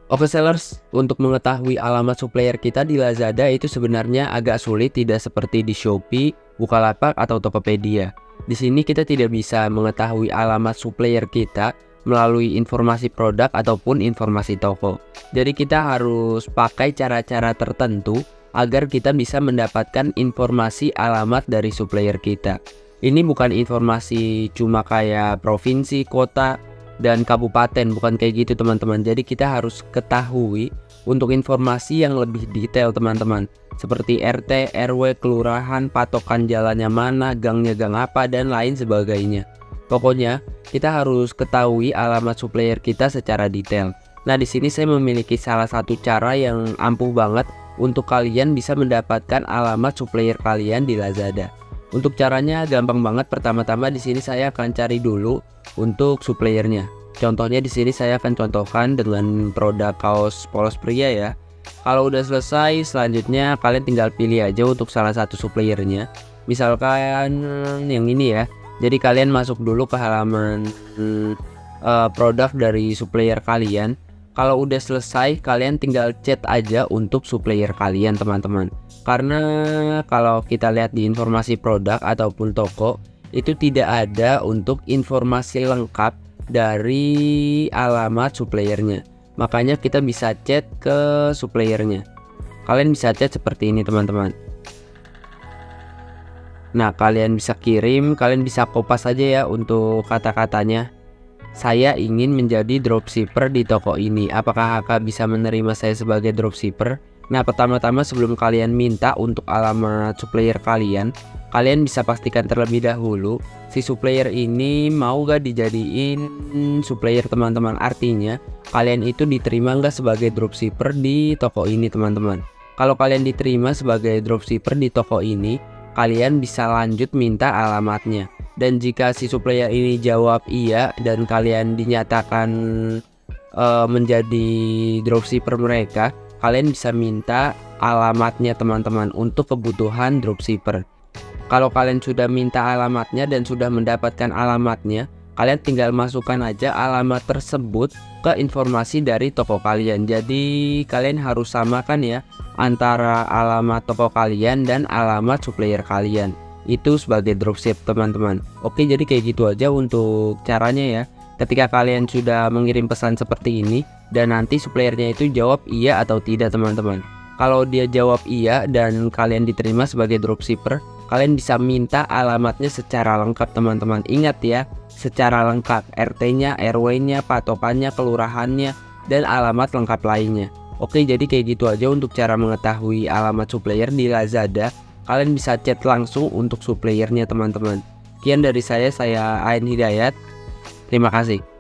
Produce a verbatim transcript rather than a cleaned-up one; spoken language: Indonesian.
Oke sellers, untuk mengetahui alamat supplier kita di Lazada itu sebenarnya agak sulit, tidak seperti di Shopee, Bukalapak, atau Tokopedia. Di sini kita tidak bisa mengetahui alamat supplier kita melalui informasi produk ataupun informasi toko. Jadi kita harus pakai cara-cara tertentu agar kita bisa mendapatkan informasi alamat dari supplier kita. Ini bukan informasi cuma kayak provinsi, kota, dan kabupaten, bukan kayak gitu teman-teman. Jadi kita harus ketahui untuk informasi yang lebih detail teman-teman, seperti R T, R W, kelurahan, patokan jalannya mana, gangnya gang apa, dan lain sebagainya. Pokoknya kita harus ketahui alamat supplier kita secara detail. Nah, di sini saya memiliki salah satu cara yang ampuh banget untuk kalian bisa mendapatkan alamat supplier kalian di Lazada. Untuk caranya gampang banget. Pertama-tama di sini saya akan cari dulu untuk suppliernya. Contohnya di sini saya akan contohkan dengan produk kaos polos pria ya. Kalau udah selesai, selanjutnya kalian tinggal pilih aja untuk salah satu suppliernya. Misalkan yang ini ya. Jadi kalian masuk dulu ke halaman uh, produk dari supplier kalian. Kalau udah selesai, kalian tinggal chat aja untuk supplier kalian teman-teman. Karena kalau kita lihat di informasi produk ataupun toko, itu tidak ada untuk informasi lengkap dari alamat suppliernya. Makanya kita bisa chat ke suppliernya. Kalian bisa chat seperti ini teman-teman. Nah, kalian bisa kirim, kalian bisa kopas aja ya untuk kata-katanya. Saya ingin menjadi dropshipper di toko ini. Apakah kakak bisa menerima saya sebagai dropshipper? Nah, pertama-tama sebelum kalian minta untuk alamat supplier kalian, kalian bisa pastikan terlebih dahulu si supplier ini mau gak dijadiin supplier teman-teman. Artinya kalian itu diterima gak sebagai dropshipper di toko ini teman-teman. Kalau kalian diterima sebagai dropshipper di toko ini, kalian bisa lanjut minta alamatnya. Dan jika si supplier ini jawab iya dan kalian dinyatakan uh, menjadi dropshipper mereka, kalian bisa minta alamatnya teman-teman untuk kebutuhan dropshipper. Kalau kalian sudah minta alamatnya dan sudah mendapatkan alamatnya, kalian tinggal masukkan aja alamat tersebut ke informasi dari toko kalian. Jadi kalian harus samakan ya antara alamat toko kalian dan alamat supplier kalian. Itu sebagai dropship teman-teman. Oke, jadi kayak gitu aja untuk caranya ya. Ketika kalian sudah mengirim pesan seperti ini dan nanti suppliernya itu jawab iya atau tidak teman-teman. Kalau dia jawab iya dan kalian diterima sebagai dropshipper, kalian bisa minta alamatnya secara lengkap teman-teman. Ingat ya, secara lengkap, R T-nya, R W-nya, patokannya, kelurahannya, dan alamat lengkap lainnya. Oke, jadi kayak gitu aja untuk cara mengetahui alamat supplier di Lazada. Kalian bisa chat langsung untuk suppliernya teman-teman. Sekian dari saya, saya Ain Hidayat. Terima kasih.